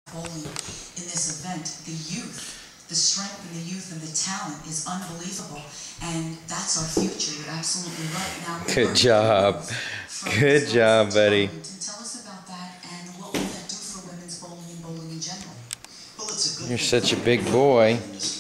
bowling in this event. The youth, the strength and the youth and the talent is unbelievable, and that's our future. You're absolutely right. Now, good job. Good job, Betty. Tell us about that and what will that do for women's bowling and bowling in general? Well, it's a good You're such a big boy.